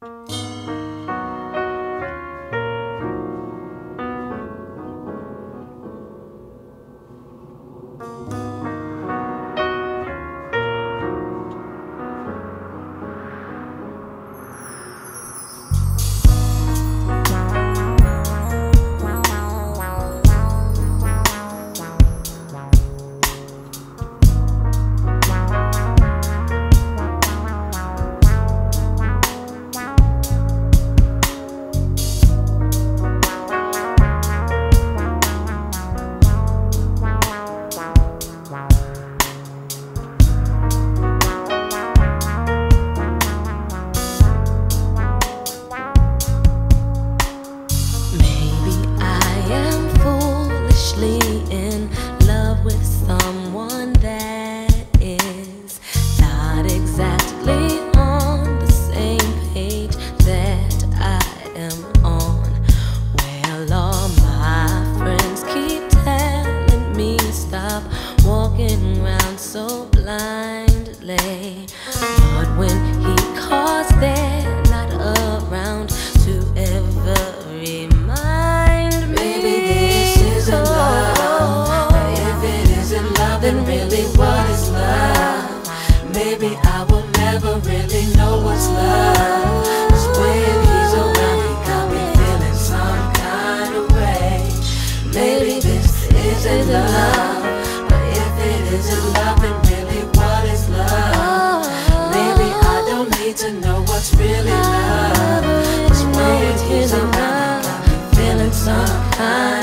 In love with someone that is not exactly on the same page that I am on. Well, all my friends keep telling me stop walking around so blindly, but when he calls, they're not around to ever remind me. Maybe this isn't love. Then really what is love? Maybe I will never really know what's love. 'Cause when he's around, he got me feeling some kind of way. Maybe this isn't love, but if it isn't love, then really what is love? Maybe I don't need to know what's really love. 'Cause when he's around, he got me feeling some kind